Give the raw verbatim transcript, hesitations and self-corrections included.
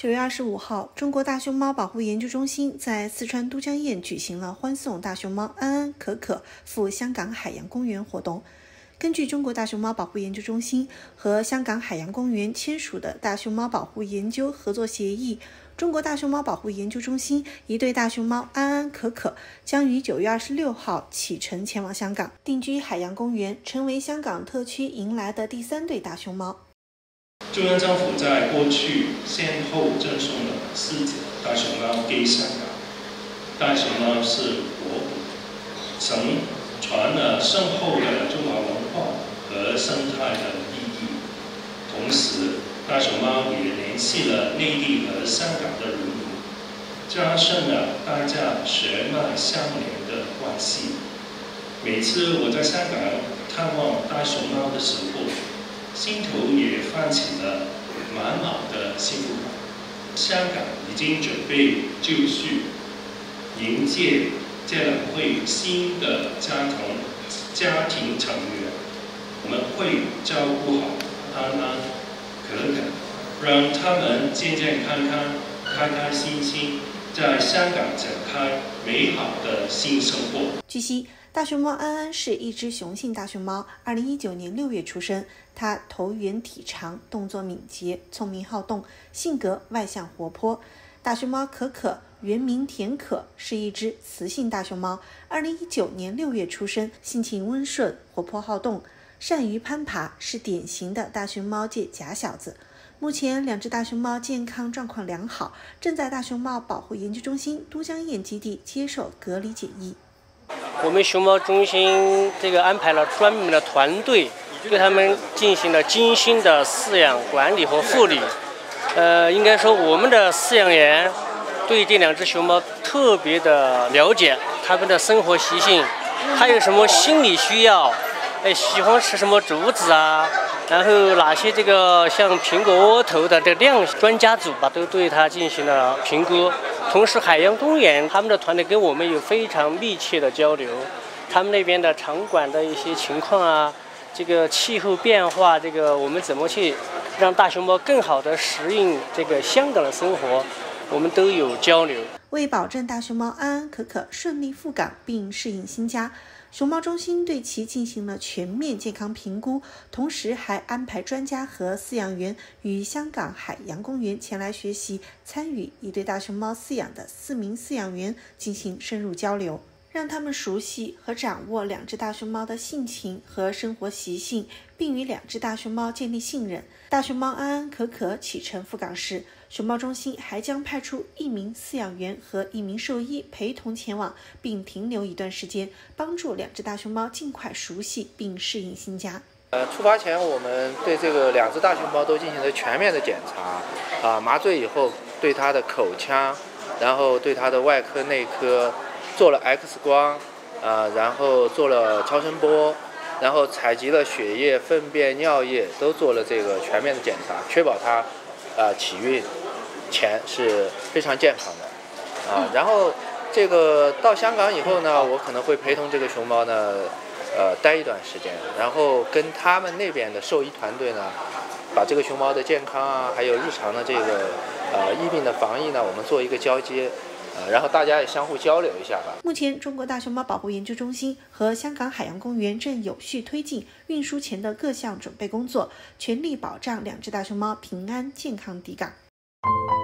九月二十五号，中国大熊猫保护研究中心在四川都江堰举行了欢送大熊猫安安、可可赴香港海洋公园活动。根据中国大熊猫保护研究中心和香港海洋公园签署的大熊猫保护研究合作协议，中国大熊猫保护研究中心一对大熊猫安安、可可将于九月二十六号启程前往香港，定居海洋公园，成为香港特区迎来的第三对大熊猫。 中央政府在过去先后赠送了四只大熊猫给香港。大熊猫是活物，承传了深厚的中华文化和生态的意义。同时，大熊猫也联系了内地和香港的人民，加深了大家血脉相连的关系。每次我在香港探望大熊猫的时候，心头也泛起了满满的幸福感。香港已经准备就绪，迎接这两位新的家庭家庭成员。我们会照顾好安安、可可，让他们健健康康、开开心心，在香港展开美好的新生活。 据悉，大熊猫安安是一只雄性大熊猫，二零一九年六月出生。它头圆体长，动作敏捷，聪明好动，性格外向活泼。大熊猫可可原名田可，是一只雌性大熊猫，二零一九年六月出生，性情温顺，活泼好动，善于攀爬，是典型的大熊猫界假小子。目前两只大熊猫健康状况良好，正在大熊猫保护研究中心都江堰基地接受隔离检疫。 我们熊猫中心这个安排了专门的团队，对他们进行了精心的饲养、管理和护理。呃，应该说我们的饲养员对这两只熊猫特别的了解，它们的生活习性，还有什么心理需要，哎，喜欢吃什么竹子啊，然后哪些这个像苹果窝头的这个量，专家组吧都对它进行了评估。同时，海洋公园他们的团队跟我们有非常密切的交流，他们那边的场馆的一些情况啊，这个气候变化，这个我们怎么去让大熊猫更好的适应这个香港的生活，我们都有交流。 为保证大熊猫安安、可可顺利赴港并适应新家，熊猫中心对其进行了全面健康评估，同时还安排专家和饲养员与香港海洋公园前来学习，参与一对大熊猫饲养的四名饲养员进行深入交流，让他们熟悉和掌握两只大熊猫的性情和生活习性，并与两只大熊猫建立信任。大熊猫安安、可可启程赴港时，熊猫中心还将派出一名饲养员和一名兽医陪同前往，并停留一段时间，帮助两只大熊猫尽快熟悉并适应新家。 呃，出发前我们对这个两只大熊猫都进行了全面的检查，啊，麻醉以后对它的口腔，然后对它的外科、内科做了 X 光，啊，然后做了超声波，然后采集了血液、粪便、尿液，都做了这个全面的检查，确保它，啊，起运前是非常健康的，啊，然后这个到香港以后呢，我可能会陪同这个熊猫呢，呃，待一段时间，然后跟他们那边的兽医团队呢，把这个熊猫的健康啊，还有日常的这个呃疫病的防疫呢，我们做一个交接。呃，然后大家也相互交流一下吧。 目前，中国大熊猫保护研究中心和香港海洋公园正有序推进运输前的各项准备工作，全力保障两只大熊猫平安健康抵港。